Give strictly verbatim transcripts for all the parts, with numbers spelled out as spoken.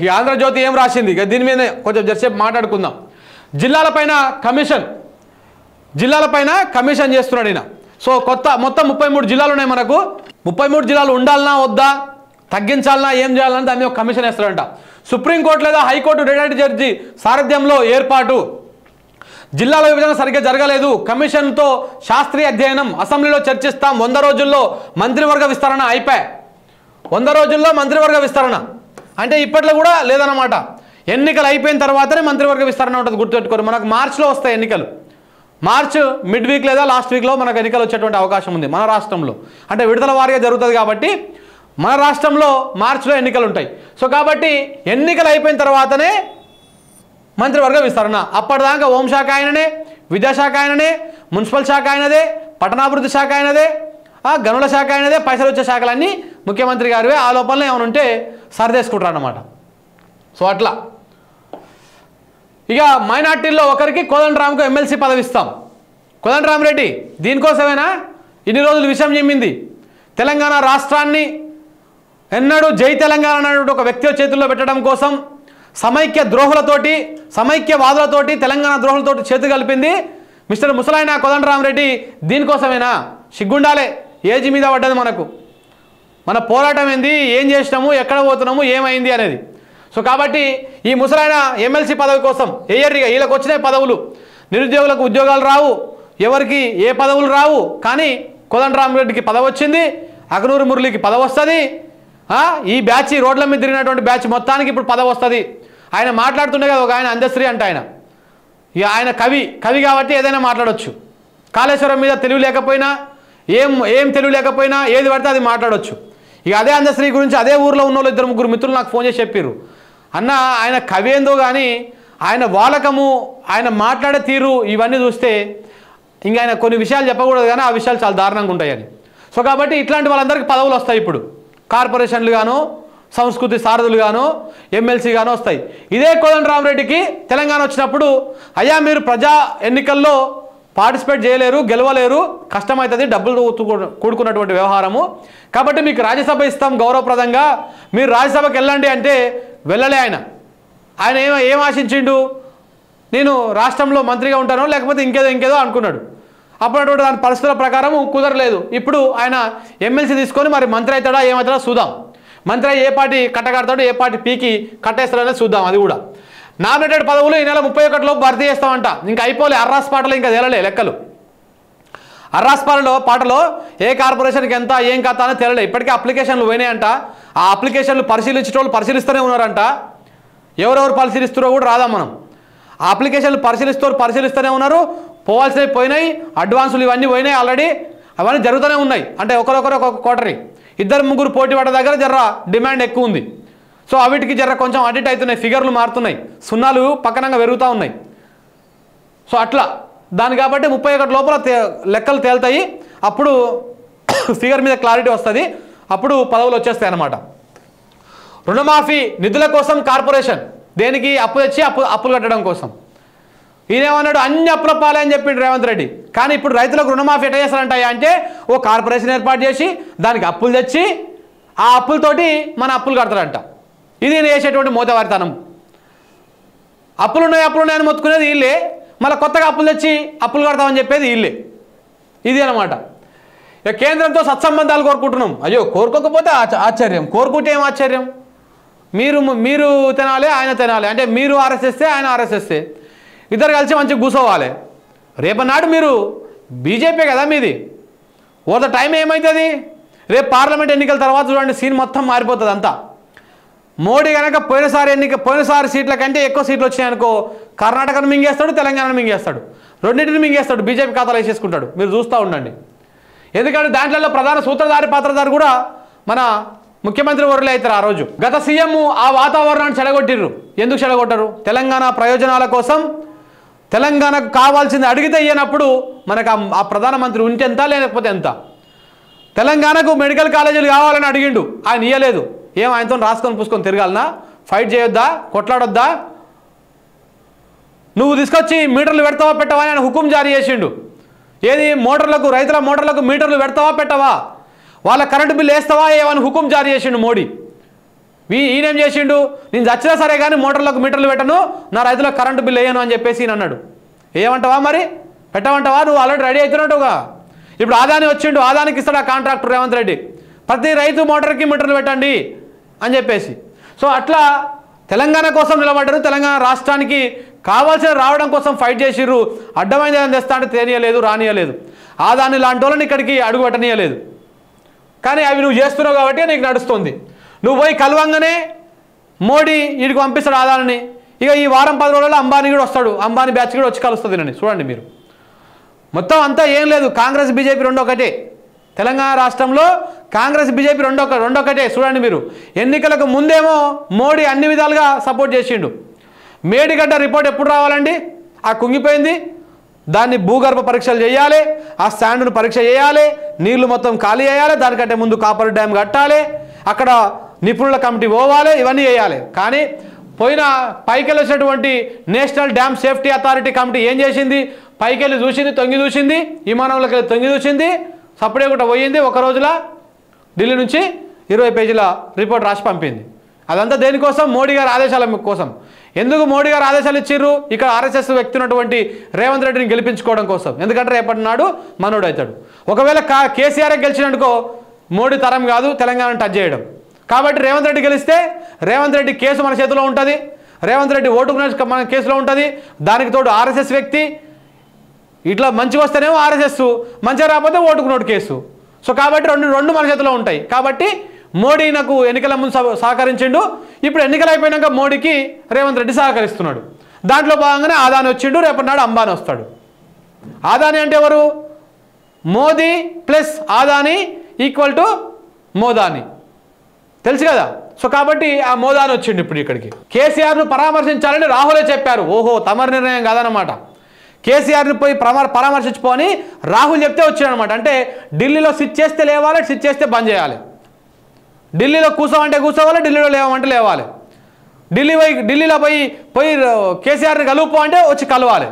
ఈ ఆంధ్రజ్యోతి ఏం రాసింది ఇక దీని మీద కొంచెం జరసేపు మాట్లాడుకుందాం. జిల్లాలపైన కమిషన్ జిల్లాలపైన కమిషన్ చేస్తున్నాడు ఈయన. సో కొత్త మొత్తం ముప్పై మూడు జిల్లాలు ఉన్నాయి మనకు. ముప్పై మూడు జిల్లాలు ఉండాలన్నా వద్దా, తగ్గించాలన్నా ఏం చేయాలన్నా దాన్ని ఒక కమిషన్ వేస్తాడంట. సుప్రీంకోర్టు లేదా హైకోర్టు రిటైర్డ్ జడ్జి సారథ్యంలో ఏర్పాటు. జిల్లాల విభజన సరిగ్గా జరగలేదు, కమిషన్తో శాస్త్రీయ అధ్యయనం, అసెంబ్లీలో చర్చిస్తాం. వంద రోజుల్లో మంత్రివర్గ విస్తరణ అయిపోయి వంద రోజుల్లో మంత్రివర్గ విస్తరణ అంటే ఇప్పట్లో కూడా లేదన్నమాట. ఎన్నికలు అయిపోయిన తర్వాతనే మంత్రివర్గ విస్తరణ ఉంటుంది. గుర్తుపెట్టుకోరు, మనకు మార్చిలో వస్తాయి ఎన్నికలు. మార్చ్ మిడ్ వీక్ లేదా లాస్ట్ వీక్లో మనకు ఎన్నికలు వచ్చేటువంటి అవకాశం ఉంది మన రాష్ట్రంలో. అంటే విడుదల వారీగా జరుగుతుంది కాబట్టి మన రాష్ట్రంలో మార్చిలో ఎన్నికలు ఉంటాయి. సో కాబట్టి ఎన్నికలు అయిపోయిన తర్వాతనే మంత్రివర్గ విస్తరణ. అప్పటిదాకా హోంశాఖ ఆయననే, విద్యాశాఖ ఆయననే, మున్సిపల్ శాఖ ఆయనదే, పట్టణాభివృద్ధి శాఖ ఆయనదే, గనుల శాఖ అయినదే, పైసలు వచ్చే శాఖలన్నీ ముఖ్యమంత్రి గారివే. ఆ లోపలనే ఏమైనా ఉంటే సరిదేసుకుంటారు అన్నమాట. సో అట్లా ఇక మైనార్టీల్లో ఒకరికి కోదండరాంకు ఎమ్మెల్సీ పదవి ఇస్తాం. కోదండరామరెడ్డి దీనికోసమేనా ఇన్ని రోజులు విషయం చెమ్మింది? తెలంగాణ రాష్ట్రాన్ని ఎన్నడూ జై తెలంగాణ అన్నటువంటి ఒక వ్యక్తి చేతుల్లో పెట్టడం కోసం సమైక్య ద్రోహులతోటి, సమైక్యవాదులతోటి, తెలంగాణ ద్రోహులతోటి చేతు కలిపింది మిస్టర్ ముసలాయన కోదండరామరెడ్డి. దీనికోసమేనా? సిగ్గుండాలే, ఏజీ మీద పడ్డది మనకు. మన పోరాటం ఏంది, ఏం చేసినాము, ఎక్కడ పోతున్నాము, ఏమైంది అనేది. సో కాబట్టి ఈ ముసలాయన ఎమ్మెల్సీ పదవి కోసం ఎయ్యర్రిగా వీళ్ళకి వచ్చినాయి పదవులు. నిరుద్యోగులకు ఉద్యోగాలు రావు, ఎవరికి ఏ పదవులు రావు. కానీ కోదండరామరెడ్డికి పదవి వచ్చింది, అగనూరు మురళికి పదవి వస్తుంది. ఈ బ్యాచ్ రోడ్ల మీద తిరిగినటువంటి బ్యాచ్ మొత్తానికి ఇప్పుడు పదవి వస్తుంది. ఆయన మాట్లాడుతుండే కదా ఒక ఆయన అందశ్రీ అంట. ఆయన ఇక ఆయన కవి కవి కాబట్టి ఏదైనా మాట్లాడవచ్చు. కాళేశ్వరం మీద తెలివి లేకపోయినా, ఏం ఏం తెలివి లేకపోయినా ఏది పడితే అది మాట్లాడవచ్చు. ఇక అదే అందశ్రీ గురించి అదే ఊర్లో ఉన్న వాళ్ళు ఇద్దరు ముగ్గురు మిత్రులు నాకు ఫోన్ చేసి చెప్పారు, అన్న ఆయన కవి ఏందో కానీ ఆయన వాలకము, ఆయన మాట్లాడే తీరు ఇవన్నీ చూస్తే ఇంకా ఆయన కొన్ని విషయాలు చెప్పకూడదు కానీ ఆ విషయాలు చాలా దారుణంగా ఉంటాయని. సో కాబట్టి ఇట్లాంటి వాళ్ళందరికీ పదవులు వస్తాయి. ఇప్పుడు కార్పొరేషన్లు గాను, సంస్కృతి సారథులు గాను, ఎమ్మెల్సీ గాను వస్తాయి. ఇదే కోదండరామరెడ్డికి తెలంగాణ వచ్చినప్పుడు అయ్యా మీరు ప్రజా ఎన్నికల్లో పార్టిసిపేట్ చేయలేరు, గెలవలేరు, కష్టమవుతుంది, డబ్బులు కూడుకున్నటువంటి వ్యవహారము, కాబట్టి మీకు రాజ్యసభ ఇస్తాం గౌరవప్రదంగా, మీరు రాజ్యసభకి వెళ్ళండి అంటే వెళ్ళలే ఆయన. ఆయన ఏం ఏం ఆశించిండు, నేను రాష్ట్రంలో మంత్రిగా ఉంటానో లేకపోతే ఇంకేదో ఇంకేదో అనుకున్నాడు. అప్పుడు దాని పరిస్థితుల ప్రకారం కుదరలేదు. ఇప్పుడు ఆయన ఎమ్మెల్సీ తీసుకొని మరి మంత్రి అవుతాడా ఏమవుతాడో చూద్దాం. మంత్రి ఏ పార్టీ కట్టకడతాడో ఏ పార్టీ పీకి కట్టేస్తాడో చూద్దాం. అది కూడా నామినేటెడ్ పదవులు ఈ నెల ముప్పై ఒకటిలోపు భర్తీ చేస్తామంట. ఇంకా అయిపోలే అర్రాస్ పాటలు, ఇంకా తేలలే లెక్కలు. అర్రాస్ పాటలో పాటలో ఏ కార్పొరేషన్కి ఎంత ఏం కథ అని తేలలే. ఇప్పటికే అప్లికేషన్లు పోయినాయంట. ఆ అప్లికేషన్లు పరిశీలించేటోళ్ళు పరిశీలిస్తూనే ఉన్నారంట. ఎవరెవరు పరిశీలిస్తారో కూడా రాదాం మనం. ఆ అప్లికేషన్లు పరిశీలిస్తారు పరిశీలిస్తూనే ఉన్నారు. పోవాల్సినవి పోయినాయి, అడ్వాన్సులు ఇవన్నీ పోయినాయి ఆల్రెడీ. అవన్నీ జరుగుతూనే ఉన్నాయి. అంటే ఒకరొకరు ఒక్కొక్క కోటరీ, ఇద్దరు ముగ్గురు పోటీ పడ్డ దగ్గర జర్ర డిమాండ్ ఎక్కువ ఉంది. సో అవిటికి జర కొంచెం అడిట్ అవుతున్నాయి, ఫిగర్లు మారుతున్నాయి, సున్నాలు పక్కనంగా పెరుగుతూ ఉన్నాయి. సో అట్లా దాని కాబట్టి ముప్పై ఒకటి లోపల లెక్కలు తేలుతాయి. అప్పుడు ఫిగర్ మీద క్లారిటీ వస్తుంది. అప్పుడు పదవులు వచ్చేస్తాయి అన్నమాట. రుణమాఫీ నిధుల కోసం కార్పొరేషన్ దేనికి అప్పు తెచ్చి అప్పు అప్పులు కట్టడం కోసం. ఈయనేమన్నాడు, అన్ని అప్పుల పాలే అని చెప్పిండు రేవంత్ రెడ్డి. కానీ ఇప్పుడు రైతులకు రుణమాఫీ ఎట్లా చేస్తారంటాయా అంటే ఓ కార్పొరేషన్ ఏర్పాటు చేసి దానికి అప్పులు తెచ్చి ఆ అప్పులతోటి మన అప్పులు కడతారంట. ఇది నేను చేసేటువంటి మోతవారితనం. అప్పులు ఉన్నాయి అప్పులు ఉన్నాయని మొత్తుకునేది వీళ్ళే, మళ్ళీ కొత్తగా అప్పులు తెచ్చి అప్పులు కడతామని చెప్పేది వీళ్ళే. ఇది అనమాట. ఇక కేంద్రంతో సత్సంబంధాలు కోరుకుంటున్నాం. అయ్యో కోరుకోకపోతే ఆశ్చర్యం, కోరుకుంటే ఏం ఆశ్చర్యం. మీరు మీరు తినాలి, ఆయన తినాలి. అంటే మీరు ఆర్ఎస్ఎస్ఏ, ఆయన ఆర్ఎస్ఎస్ఏ, ఇద్దరు కలిసి మంచిగా కూర్చోవాలి. రేపనాడు మీరు బీజేపీ కదా మీది. ఓ ద టైం ఏమవుతుంది, రేపు పార్లమెంట్ ఎన్నికల తర్వాత చూడండి సీన్ మొత్తం మారిపోతుంది అంతా. మోడీ కనుక పోయినసారి ఎన్నిక పోయినసారి సీట్ల కంటే ఎక్కువ సీట్లు వచ్చినాయనుకో, కర్ణాటకను మింగేస్తాడు, తెలంగాణను మింగేస్తాడు, రెండింటిని మింగేస్తాడు, బీజేపీ ఖాతాలు వేసేసుకుంటాడు. మీరు చూస్తూ ఉండండి. ఎందుకంటే దాంట్లో ప్రధాన సూత్రధారి పాత్రధారి కూడా మన ముఖ్యమంత్రి వర్యులే అవుతారు. ఆ రోజు గత సీఎం ఆ వాతావరణాన్ని చెడగొట్టిర్రు. ఎందుకు చెడగొట్టరు? తెలంగాణ ప్రయోజనాల కోసం, తెలంగాణకు కావాల్సింది అడిగితే ఇయ్యనప్పుడు మనకు ఆ ప్రధానమంత్రి ఉంటే ఎంత లేకపోతే ఎంత. తెలంగాణకు మెడికల్ కాలేజీలు కావాలని అడిగిండు, ఆయన ఇయ్యలేదు. ఏం ఆయనతో రాసుకొని పూసుకొని తిరగాలనా? ఫైట్ చేయొద్దా? కొట్లాడొద్దా? నువ్వు తీసుకొచ్చి మీటర్లు పెడతావా పెట్టవా అని ఆయన హుకుం జారీ చేసిండు. ఏది మోటార్లకు, రైతుల మోటార్లకు మీటర్లు పెడతావా పెట్టవా, వాళ్ళ కరెంటు బిల్లు వేస్తావా ఏమని హుకుం జారీ చేసిండు మోడీ. ఈయనేం చేసిండు, నేను చచ్చినా సరే కానీ మోటార్లకు మీటర్లు పెట్టను, నా రైతులకు కరెంటు బిల్లు వేయను అని చెప్పేసి ఈయన అన్నాడు. ఏమంటావా మరి, పెట్టమంటావా? నువ్వు ఆల్రెడీ రెడీ అవుతున్నట్టుగా. ఇప్పుడు ఆదాని వచ్చిండు, ఆదానికి ఇస్తాడు ఆ కాంట్రాక్టర్ రేవంత్ రెడ్డి, ప్రతి రైతు మోటార్కి మీటర్లు పెట్టండి అని చెప్పేసి. సో అట్లా తెలంగాణ కోసం నిలబడ్డారు, తెలంగాణ రాష్ట్రానికి కావాల్సిన రావడం కోసం ఫైట్ చేసిర్రు. అడ్డమైన ఏదైనా తెస్తా అంటే తేనియలేదు, రానియలేదు. ఆదాని లాంటి వాళ్ళని ఇక్కడికి అడుగు పెట్టనీయలేదు. కానీ అవి నువ్వు చేస్తున్నావు కాబట్టి నీకు నడుస్తుంది. నువ్వు పోయి కలవంగానే మోడీ వీడికి పంపిస్తాడు ఆదాని. ఇక ఈ వారం పది రోజుల్లో అంబానీ కూడా వస్తాడు, అంబానీ బ్యాచ్ కూడా వచ్చి కలుస్తుంది. నేను చూడండి మీరు, మొత్తం అంతా ఏం లేదు, కాంగ్రెస్ బీజేపీ రెండు ఒకటే. తెలంగాణ రాష్ట్రంలో కాంగ్రెస్ బీజేపీ రెండో రెండొకటే. చూడండి మీరు, ఎన్నికలకు ముందేమో మోడీ అన్ని విధాలుగా సపోర్ట్ చేసిండు. మేడిగడ్డ రిపోర్ట్ ఎప్పుడు రావాలండి, ఆ కుంగిపోయింది, దాన్ని భూగర్భ పరీక్షలు చేయాలి, ఆ స్టాండ్ను పరీక్ష చేయాలి, నీళ్లు మొత్తం ఖాళీ చేయాలి, దానికంటే ముందు కాపర్ డ్యామ్ కట్టాలి, అక్కడ నిపుణుల కమిటీ పోవాలి, ఇవన్నీ చేయాలి. కానీ పోయిన పైకెళ్ళి వచ్చినటువంటి national dam safety authority committee ఏం చేసింది, పైకెళ్ళి చూసింది, తొంగి చూసింది, విమానంలోకి వెళ్ళి తొంగి చూసింది, సపడే కూడా పోయింది. ఒక రోజుల ఢిల్లీ నుంచి ఇరవై పేజీల రిపోర్ట్ రాసి పంపింది. అదంతా దేనికోసం, మోడీ గారి ఆదేశాల కోసం. ఎందుకు మోడీ గారు ఆదేశాలు ఇచ్చిర్రు, ఇక్కడ ఆర్ఎస్ఎస్ వ్యక్తి ఉన్నటువంటి రేవంత్ రెడ్డిని గెలిపించుకోవడం కోసం. ఎందుకంటే రేపటి నాడు మనోడు అవుతాడు. ఒకవేళ కా కేసీఆర్ గెలిచినట్టుకో మోడీ తరం కాదు తెలంగాణను టచ్ చేయడం. కాబట్టి రేవంత్ రెడ్డి గెలిస్తే రేవంత్ రెడ్డి కేసు మన చేతిలో ఉంటుంది, రేవంత్ రెడ్డి ఓటు మన కేసులో ఉంటుంది. దానికి తోడు ఆర్ఎస్ఎస్ వ్యక్తి, ఇట్లా మంచిగా వస్తేనేమో ఆర్ఎస్ఎస్, మంచిగా రాకపోతే ఓటుకు నోటు కేసు. సో కాబట్టి రెండు రెండు మన చేతిలో ఉంటాయి. కాబట్టి మోడీ నాకు ఎన్నికల ముందు సహకరించిండు, ఇప్పుడు ఎన్నికలు అయిపోయినాక మోడీకి రేవంత్ రెడ్డి సహకరిస్తున్నాడు. దాంట్లో భాగంగానే ఆదాని వచ్చిండు, రేపటి నాడు అంబానీ వస్తాడు. ఆదాని అంటే ఎవరు, Modi plus Adani equal to Modani, తెలుసు కదా. సో కాబట్టి ఆ మోదాని వచ్చిండు ఇప్పుడు ఇక్కడికి. కేసీఆర్ను పరామర్శించాలని రాహులే చెప్పారు. ఓహో, తమరి నిర్ణయం కాదనమాట. కేసీఆర్ని పోయి పరామ పరామర్శించుకొని రాహుల్ చెప్తే వచ్చాడనమాట. అంటే ఢిల్లీలో సిట్ చేస్తే లేవాలి, సిట్ చేస్తే బంద్ చేయాలి. ఢిల్లీలో కూర్చోమంటే కూర్చోవాలి, ఢిల్లీలో లేవమంటే లేవాలి. ఢిల్లీ పోయి ఢిల్లీలో పోయి పోయి కేసీఆర్ని కలుపుకో అంటే వచ్చి కలవాలి.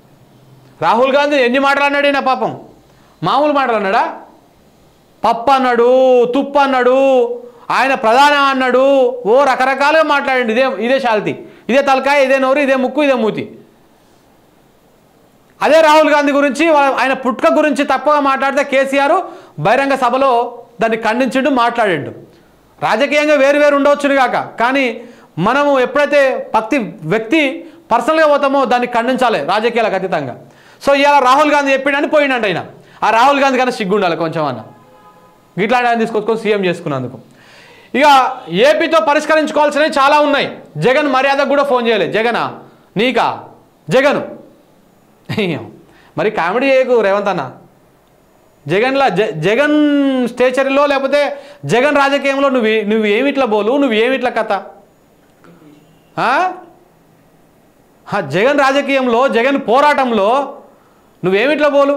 రాహుల్ గాంధీ ఎన్ని మాటలు అన్నాడు నా పాపం, మామూలు మాటలు అన్నాడా? పప్పు అన్నాడు, తుప్పు అన్నాడు, ఆయన ప్రధాన అన్నాడు, ఓ రకరకాలుగా మాట్లాడండి. ఇదే ఇదే శాల్తీ, ఇదే తలకాయ, ఇదే నోరు, ఇదే ముక్కు, ఇదే మూతి. అదే రాహుల్ గాంధీ గురించి, ఆయన పుట్టుక గురించి తప్పుగా మాట్లాడితే కేసీఆర్ బహిరంగ సభలో దాన్ని ఖండించిండు, మాట్లాడిండు. రాజకీయంగా వేరు వేరు ఉండవచ్చును కాక, కానీ మనము ఎప్పుడైతే పక్తి వ్యక్తి పర్సనల్గా పోతామో దాన్ని ఖండించాలి రాజకీయాలకు అతీతంగా. సో ఇవాళ రాహుల్ గాంధీ చెప్పిండని పోయిండంట ఆయన. ఆ రాహుల్ గాంధీ కన్నా సిగ్గు ఉండాలి కొంచెం అన్న, ఇట్లాంటి ఆయన తీసుకొచ్చుకొని సీఎం చేసుకున్నందుకు. ఇక ఏపీతో పరిష్కరించుకోవాల్సినవి చాలా ఉన్నాయి. జగన్ మర్యాదకు కూడా ఫోన్ చేయలేదు. జగనా నీకా, జగన్ మరి కామెడీ చేయకు రేవంత్ అన్న. జగన్లా జ జగన్ స్టేచరీలో లేకపోతే జగన్ రాజకీయంలో నువ్వు నువ్వు ఏమిట్లా బోలు, నువ్వు ఏమిట్లా కథ. జగన్ రాజకీయంలో, జగన్ పోరాటంలో నువ్వేమిట్లా బోలు.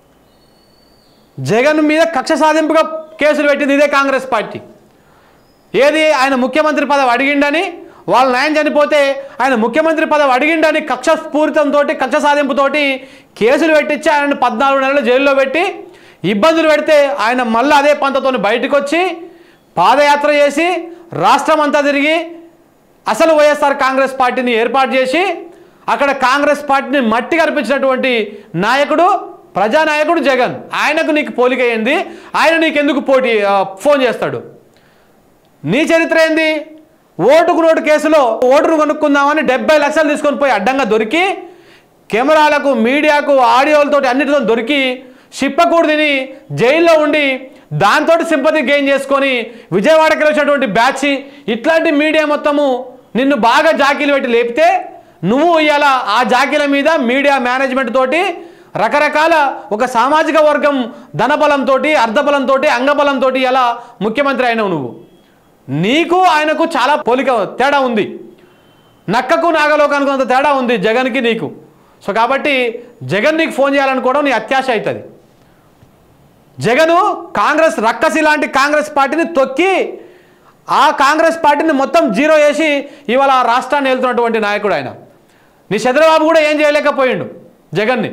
జగన్ మీద కక్ష సాధింపుగా కేసులు పెట్టింది ఇదే కాంగ్రెస్ పార్టీ. ఏది, ఆయన ముఖ్యమంత్రి పదవి అడిగిండని, వాళ్ళ నాయన చనిపోతే ఆయన ముఖ్యమంత్రి పదవి అడిగిండని కక్ష స్ఫూర్తితో, కక్ష సాధింపుతోటి కేసులు పెట్టించి ఆయన పద్నాలుగు నెలలు జైల్లో పెట్టి ఇబ్బందులు పెడితే ఆయన మళ్ళీ అదే పంతతో బయటకు వచ్చి పాదయాత్ర చేసి రాష్ట్రం అంతా తిరిగి అసలు వైఎస్ఆర్ కాంగ్రెస్ పార్టీని ఏర్పాటు చేసి అక్కడ కాంగ్రెస్ పార్టీని మట్టి కనిపించినటువంటి నాయకుడు, ప్రజానాయకుడు జగన్. ఆయనకు నీకు పోలిక ఏంది, ఆయన నీకెందుకు పోటీ ఫోన్ చేస్తాడు? నీ చరిత్ర ఏంది? ఓటుకు నోటు కేసులో ఓటును కొనుక్కుందామని డెబ్బై లక్షలు తీసుకొని పోయి అడ్డంగా దొరికి, కెమెరాలకు, మీడియాకు, ఆడియోలతో అన్నిటితో దొరికి షిప్పకూడు తిని జైల్లో ఉండి దాంతో సింపతి గెయిన్ చేసుకొని విజయవాడకి వచ్చినటువంటి బ్యాచ్, ఇట్లాంటి మీడియా మొత్తము నిన్ను బాగా జాకీలు పెట్టి లేపితే నువ్వు ఇవాళ ఆ జాకీల మీద మీడియా మేనేజ్మెంట్ తోటి రకరకాల ఒక సామాజిక వర్గం ధనబలంతో, అర్ధబలంతో, అంగబలంతో ఇలా ముఖ్యమంత్రి అయినావు నువ్వు. నీకు ఆయనకు చాలా పోలిక తేడా ఉంది. నక్కకు నాగలోకానికి అంత తేడా ఉంది జగన్కి నీకు. సో కాబట్టి జగన్ నీకు ఫోన్ చేయాలనుకోవడం నీ అత్యాశ అవుతుంది. జగను కాంగ్రెస్ రక్కసి లాంటి కాంగ్రెస్ పార్టీని తొక్కి ఆ కాంగ్రెస్ పార్టీని మొత్తం జీరో చేసి ఇవాళ ఆ రాష్ట్రాన్ని వెళ్తున్నటువంటి నాయకుడు ఆయన. నీ చంద్రబాబు కూడా ఏం చేయలేకపోయిండు జగన్ని.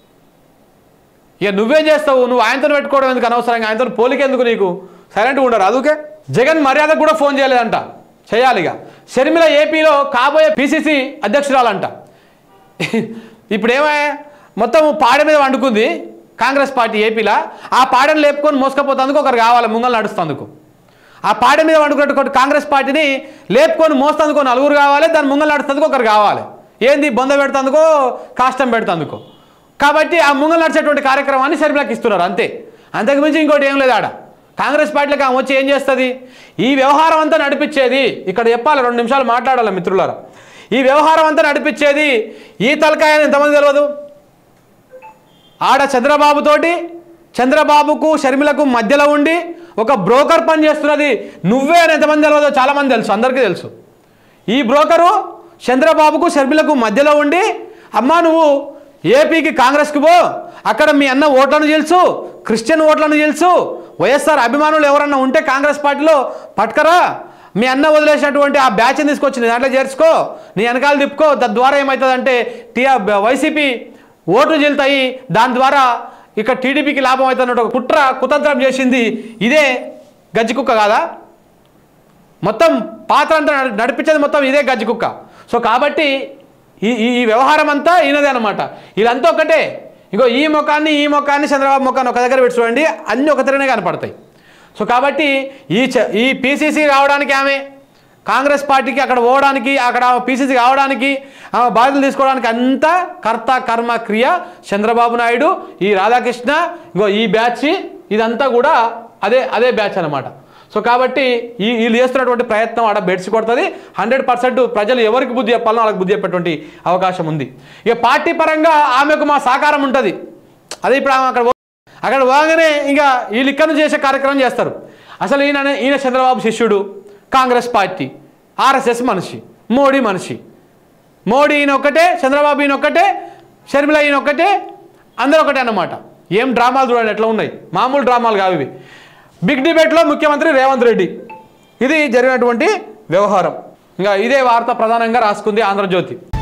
ఇక నువ్వేం చేస్తావు? నువ్వు ఆయనతో పెట్టుకోవడం ఎందుకు అనవసరంగా? ఆయనతో పోలిక ఎందుకు నీకు? సైలెంట్గా ఉండరు. అందుకే జగన్ మర్యాదకు కూడా ఫోన్ చేయలేదంట. చేయాలిగా. షర్మిల ఏపీలో కాబోయే పిసిసి అధ్యక్షురాలంట. ఇప్పుడు ఏమయ్యా, మొత్తం పాడె మీద వండుకుంది కాంగ్రెస్ పార్టీ ఏపీలో. ఆ పాడెను లేపుకొని మోసుకపోతందుకు ఒకరు కావాలి, ముంగలు నడుస్తందుకు. ఆ పాడె మీద వండుకున్నటువంటి కాంగ్రెస్ పార్టీని లేపుకొని మోస్తందుకో నలుగురు కావాలి, దాన్ని ముంగలు నడుస్తందుకు ఒకరు కావాలి. ఏంది బొంద పెడుతందుకో కాష్టం పెడుతందుకో. కాబట్టి ఆ ముంగలు నడిచేటువంటి కార్యక్రమాన్ని షర్మిలకి ఇస్తున్నారు అంతే, అంతకుమించి ఇంకోటి ఏం లేదు ఆడ. కాంగ్రెస్ పార్టీలకు ఆమె వచ్చి ఏం చేస్తుంది? ఈ వ్యవహారం అంతా నడిపించేది, ఇక్కడ చెప్పాలి, రెండు నిమిషాలు మాట్లాడాలి మిత్రులారా. ఈ వ్యవహారం అంతా నడిపించేది ఈ తలకాయని ఎంతమంది తెలియదు? ఆడ చంద్రబాబుతోటి, చంద్రబాబుకు షర్మిలకు మధ్యలో ఉండి ఒక బ్రోకర్ పని చేస్తున్నది నువ్వే అని ఎంతమంది తెలియదు? చాలామంది తెలుసు, అందరికీ తెలుసు. ఈ బ్రోకరు చంద్రబాబుకు షర్మిలకు మధ్యలో ఉండి, అమ్మా నువ్వు ఏపీకి కాంగ్రెస్కి పో, అక్కడ మీ అన్న ఓట్లను తెలుసు, క్రిస్టియన్ ఓట్లను తెలుసు, వైఎస్ఆర్ అభిమానులు ఎవరన్నా ఉంటే కాంగ్రెస్ పార్టీలో పట్టుకరా, మీ అన్న వదిలేసినటువంటి ఆ బ్యాచ్ని తీసుకొచ్చి నీ దాంట్లో చేర్చుకో, నీ వెనకాల తిప్పుకో, తద్వారా ఏమవుతుందంటే టీఆర్ వైసీపీ ఓట్లు చెల్తాయి, దాని ద్వారా ఇక టీడీపీకి లాభం అవుతున్నట్టు ఒక కుట్ర కుతంత్రం చేసింది ఇదే గజ్జికుక్క కాదా? మొత్తం పాత్ర అంతా నడిపించేది మొత్తం ఇదే గజ్జికుక్క. సో కాబట్టి ఈ ఈ వ్యవహారం అంతా ఈయనదే అనమాట. వీళ్ళంతా ఒకటే. ఇగో ఈ ముఖాన్ని ఈ ముఖాన్ని చంద్రబాబు ముఖాన్ని ఒక దగ్గర పెట్టి చూడండి, అన్నీ ఒక తిరగనే కనపడతాయి. సో కాబట్టి ఈ ఈ పీసీసీ రావడానికి ఆమె, కాంగ్రెస్ పార్టీకి అక్కడ పోవడానికి, అక్కడ పీసీసీ కావడానికి, ఆమె బాధ్యతలు తీసుకోవడానికి అంతా కర్త కర్మ క్రియ చంద్రబాబు నాయుడు, ఈ రాధాకృష్ణ, ఇంకో ఈ బ్యాచ్, ఇదంతా కూడా అదే అదే బ్యాచ్ అనమాట. సో కాబట్టి ఈ వీళ్ళు చేస్తున్నటువంటి ప్రయత్నం ఆడ బెడ్స్ కొడుతుంది. హండ్రెడ్ పర్సెంట్ ప్రజలు ఎవరికి బుద్ధి చెప్పాలో వాళ్ళకి బుద్ధి చెప్పేటువంటి అవకాశం ఉంది. ఇక పార్టీ పరంగా ఆమెకు మా సహకారం ఉంటుంది. అదే ఇప్పుడు ఆమె అక్కడ అక్కడ పోగానే ఇంకా వీళ్ళు ఇక్కడ చేసే కార్యక్రమం చేస్తారు. అసలు ఈయన ఈయన చంద్రబాబు శిష్యుడు, కాంగ్రెస్ పార్టీ, ఆర్ఎస్ఎస్ మనిషి, మోడీ మనిషి. మోడీ ఈయన ఒక్కటే, చంద్రబాబు ఈయన ఒక్కటే, షర్మిల ఈయన ఒక్కటే, అందరూ ఒకటే అన్నమాట. ఏం డ్రామాలు చూడండి ఎట్లా ఉన్నాయి, మామూలు డ్రామాలు కావు ఇవి. బిగ్ డిబేట్లో ముఖ్యమంత్రి రేవంత్ రెడ్డి, ఇది జరిగినటువంటి వ్యవహారం. ఇంకా ఇదే వార్త ప్రధానంగా రాసుకుంది ఆంధ్రజ్యోతి.